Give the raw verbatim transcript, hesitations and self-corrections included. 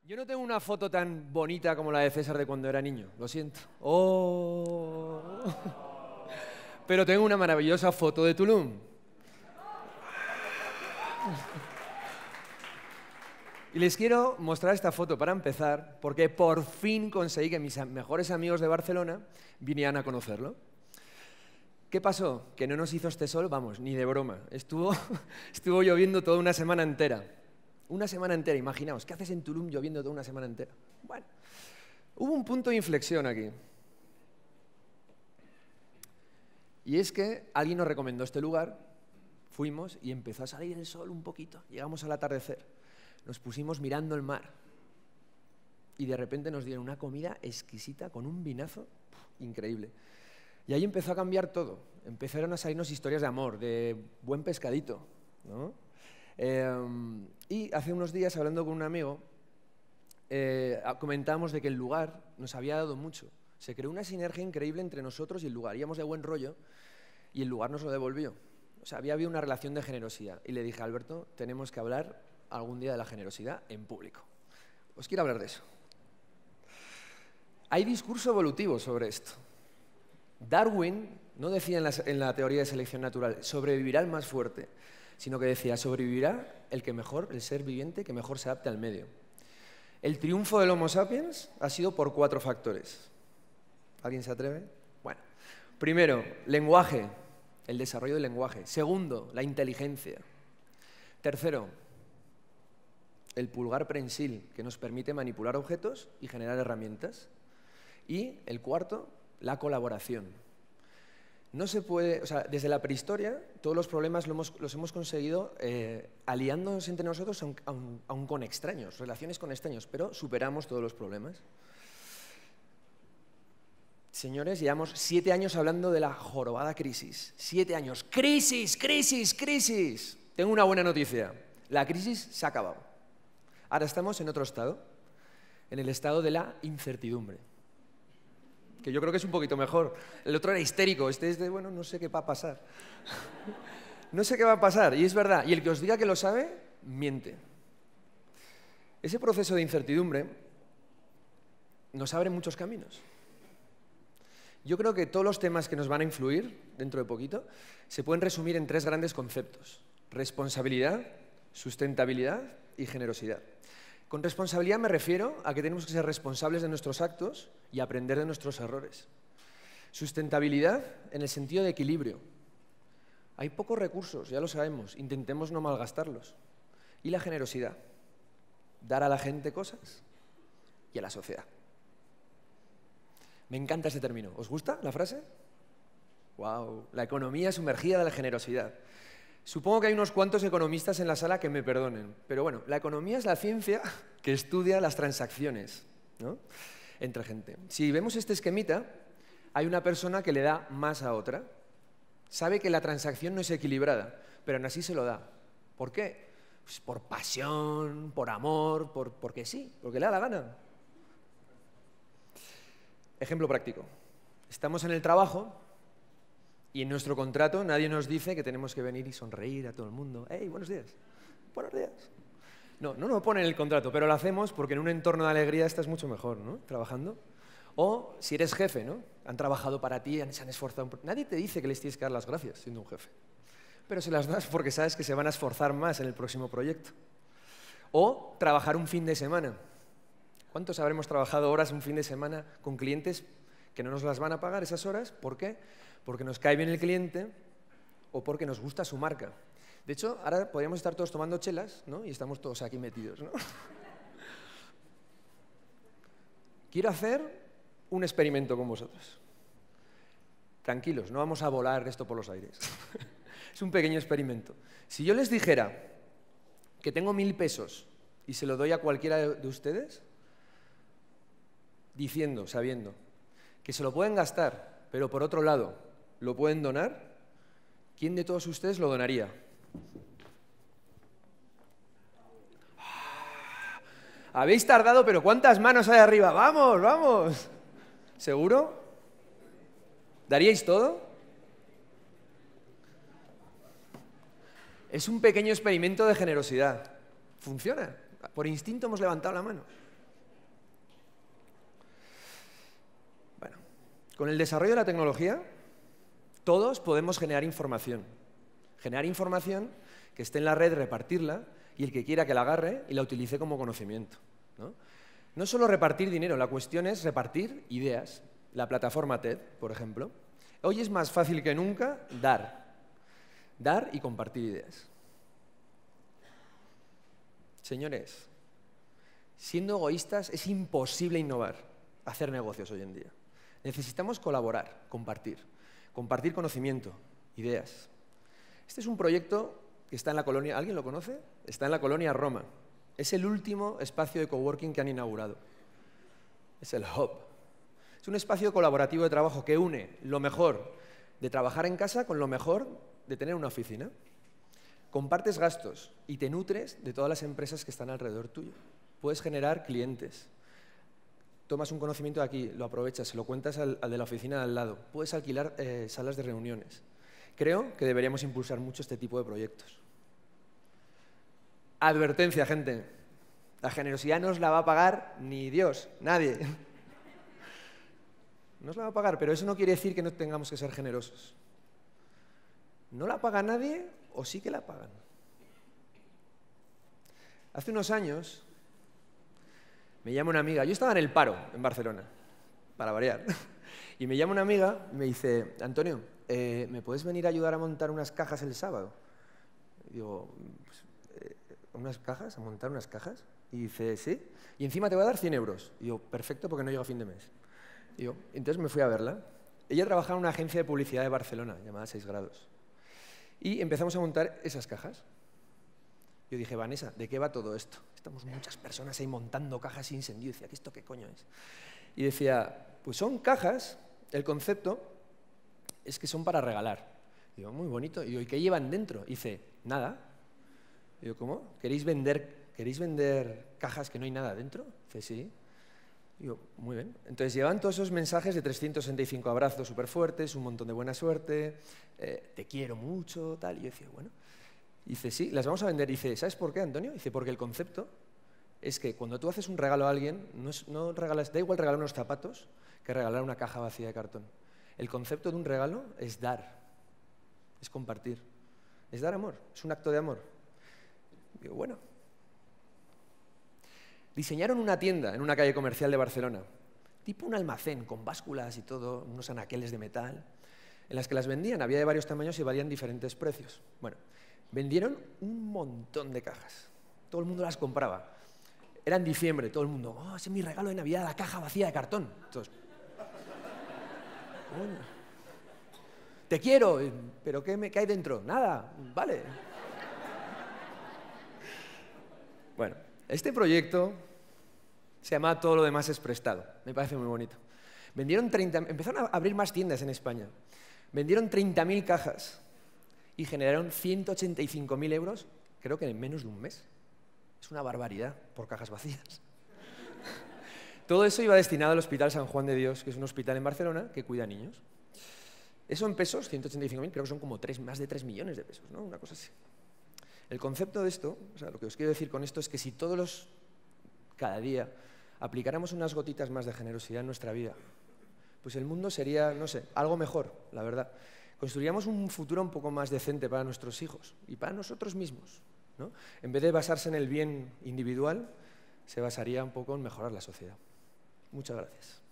Yo no tengo una foto tan bonita como la de César de cuando era niño, lo siento. Oh. Pero tengo una maravillosa foto de Tulum. Y les quiero mostrar esta foto para empezar, porque por fin conseguí que mis mejores amigos de Barcelona vinieran a conocerlo. ¿Qué pasó? Que no nos hizo este sol, vamos, ni de broma. Estuvo, estuvo lloviendo toda una semana entera. Una semana entera, imaginaos, ¿qué haces en Tulum lloviendo toda una semana entera? Bueno, hubo un punto de inflexión aquí. Y es que alguien nos recomendó este lugar, fuimos y empezó a salir el sol un poquito. Llegamos al atardecer, nos pusimos mirando el mar y de repente nos dieron una comida exquisita con un vinazo increíble. Y ahí empezó a cambiar todo. Empezaron a salirnos historias de amor, de buen pescadito, ¿no? Eh, y hace unos días, hablando con un amigo, eh, comentábamos de que el lugar nos había dado mucho. Se creó una sinergia increíble entre nosotros y el lugar. Íbamos de buen rollo y el lugar nos lo devolvió. O sea, había habido una relación de generosidad. Y le dije, Alberto, tenemos que hablar algún día de la generosidad en público. Os quiero hablar de eso. Hay discurso evolutivo sobre esto. Darwin no decía en la, en la teoría de selección natural, sobrevivirá el más fuerte, sino que decía, sobrevivirá el que mejor, el ser viviente que mejor se adapte al medio. El triunfo del Homo sapiens ha sido por cuatro factores. ¿Alguien se atreve? Bueno, primero, lenguaje, el desarrollo del lenguaje. Segundo, la inteligencia. Tercero, el pulgar prensil, que nos permite manipular objetos y generar herramientas. Y el cuarto, la colaboración. No se puede, o sea, desde la prehistoria, todos los problemas lo hemos, los hemos conseguido eh, aliándonos entre nosotros, aun, aun, aun con extraños, relaciones con extraños, pero superamos todos los problemas. Señores, llevamos siete años hablando de la jorobada crisis. Siete años. ¡Crisis, crisis, crisis! Tengo una buena noticia. La crisis se ha acabado. Ahora estamos en otro estado, en el estado de la incertidumbre. Que yo creo que es un poquito mejor. El otro era histérico, este es de, bueno, no sé qué va a pasar. No sé qué va a pasar, y es verdad. Y el que os diga que lo sabe, miente. Ese proceso de incertidumbre nos abre muchos caminos. Yo creo que todos los temas que nos van a influir dentro de poquito se pueden resumir en tres grandes conceptos. Responsabilidad, sustentabilidad y generosidad. Con responsabilidad me refiero a que tenemos que ser responsables de nuestros actos y aprender de nuestros errores. Sustentabilidad en el sentido de equilibrio. Hay pocos recursos, ya lo sabemos, intentemos no malgastarlos. Y la generosidad, dar a la gente cosas y a la sociedad. Me encanta ese término. ¿Os gusta la frase? ¡Wow! La economía sumergida de la generosidad. Supongo que hay unos cuantos economistas en la sala que me perdonen, pero bueno, la economía es la ciencia que estudia las transacciones, ¿no?, entre gente. Si vemos este esquemita, hay una persona que le da más a otra. Sabe que la transacción no es equilibrada, pero aún así se lo da. ¿Por qué? Pues por pasión, por amor, por, porque sí, porque le da la gana. Ejemplo práctico. Estamos en el trabajo y en nuestro contrato nadie nos dice que tenemos que venir y sonreír a todo el mundo. ¡Hey, buenos días! ¡Buenos días! No, no nos pone en el contrato, pero lo hacemos porque en un entorno de alegría estás mucho mejor, ¿no?, trabajando. O si eres jefe, ¿no?, han trabajado para ti, se han esforzado. Nadie te dice que les tienes que dar las gracias siendo un jefe, pero se las das porque sabes que se van a esforzar más en el próximo proyecto. O trabajar un fin de semana. ¿Cuántos habremos trabajado horas un fin de semana con clientes que no nos las van a pagar esas horas? ¿Por qué? Porque nos cae bien el cliente o porque nos gusta su marca. De hecho, ahora podríamos estar todos tomando chelas, ¿no?, y estamos todos aquí metidos, ¿no? Quiero hacer un experimento con vosotros. Tranquilos, no vamos a volar esto por los aires. Es un pequeño experimento. Si yo les dijera que tengo mil pesos y se lo doy a cualquiera de ustedes, diciendo, sabiendo, que se lo pueden gastar, pero por otro lado, lo pueden donar, ¿quién de todos ustedes lo donaría? Habéis tardado, pero ¿cuántas manos hay arriba? ¡Vamos, vamos! ¿Seguro? ¿Daríais todo? Es un pequeño experimento de generosidad. Funciona. Por instinto hemos levantado la mano. Con el desarrollo de la tecnología, todos podemos generar información. Generar información que esté en la red, repartirla, y el que quiera que la agarre y la utilice como conocimiento, ¿no? No solo repartir dinero, la cuestión es repartir ideas. La plataforma TED, por ejemplo. Hoy es más fácil que nunca dar. Dar y compartir ideas. Señores, siendo egoístas es imposible innovar, hacer negocios hoy en día. Necesitamos colaborar, compartir. Compartir conocimiento, ideas. Este es un proyecto que está en la colonia, ¿alguien lo conoce? Está en la colonia Roma. Es el último espacio de coworking que han inaugurado. Es el Hub. Es un espacio colaborativo de trabajo que une lo mejor de trabajar en casa con lo mejor de tener una oficina. Compartes gastos y te nutres de todas las empresas que están alrededor tuyo. Puedes generar clientes. Tomas un conocimiento de aquí, lo aprovechas, se lo cuentas al, al de la oficina de al lado. Puedes alquilar eh, salas de reuniones. Creo que deberíamos impulsar mucho este tipo de proyectos. Advertencia, gente. La generosidad no os la va a pagar ni Dios, nadie. No os la va a pagar, pero eso no quiere decir que no tengamos que ser generosos. ¿No la paga nadie o sí que la pagan? Hace unos años me llama una amiga, yo estaba en el paro en Barcelona, para variar, y me llama una amiga y me dice, Antonio, eh, ¿me puedes venir a ayudar a montar unas cajas el sábado? Y digo, pues, eh, ¿unas cajas? ¿A montar unas cajas? Y dice, sí, y encima te voy a dar cien euros. Y yo, perfecto, porque no llega a fin de mes. Y yo, entonces me fui a verla. Ella trabajaba en una agencia de publicidad de Barcelona, llamada seis grados. Y empezamos a montar esas cajas. Yo dije, Vanessa, ¿de qué va todo esto? Estamos muchas personas ahí montando cajas sin sentido. Y decía, ¿esto qué coño es? Y decía, pues son cajas, el concepto es que son para regalar. Y digo, muy bonito. Y digo, ¿y qué llevan dentro? Y dice, nada. Y digo, ¿cómo? ¿Queréis vender, ¿queréis vender cajas que no hay nada dentro? Dice, sí. Y digo, muy bien. Entonces llevan todos esos mensajes de trescientos sesenta y cinco abrazos súper fuertes, un montón de buena suerte, eh, te quiero mucho, tal. Y yo decía, bueno. Y dice, sí, las vamos a vender. Y dice, ¿sabes por qué, Antonio? Dice, porque el concepto es que cuando tú haces un regalo a alguien, no, es, no regalas, da igual regalar unos zapatos que regalar una caja vacía de cartón. El concepto de un regalo es dar, es compartir, es dar amor, es un acto de amor. Y digo, bueno. Diseñaron una tienda en una calle comercial de Barcelona, tipo un almacén con básculas y todo, unos anaqueles de metal, en las que las vendían, había de varios tamaños y valían diferentes precios. Bueno, vendieron un montón de cajas, todo el mundo las compraba. Era en diciembre, todo el mundo, oh, ese es mi regalo de Navidad, la caja vacía de cartón. Entonces, bueno, te quiero, pero ¿qué, me, ¿qué hay dentro? Nada, vale. Bueno, este proyecto se llama Todo lo demás es prestado. Me parece muy bonito. Vendieron treinta, empezaron a abrir más tiendas en España. Vendieron treinta mil cajas y generaron ciento ochenta y cinco mil euros, creo que en menos de un mes. Es una barbaridad por cajas vacías. Todo eso iba destinado al Hospital San Juan de Dios, que es un hospital en Barcelona que cuida a niños. Eso en pesos, ciento ochenta y cinco mil, creo que son como tres, más de tres millones de pesos, ¿no? Una cosa así. El concepto de esto, o sea, lo que os quiero decir con esto es que si todos los, cada día, aplicáramos unas gotitas más de generosidad en nuestra vida, pues el mundo sería, no sé, algo mejor, la verdad. Construiríamos un futuro un poco más decente para nuestros hijos y para nosotros mismos, ¿no? En vez de basarse en el bien individual, se basaría un poco en mejorar la sociedad. Muchas gracias.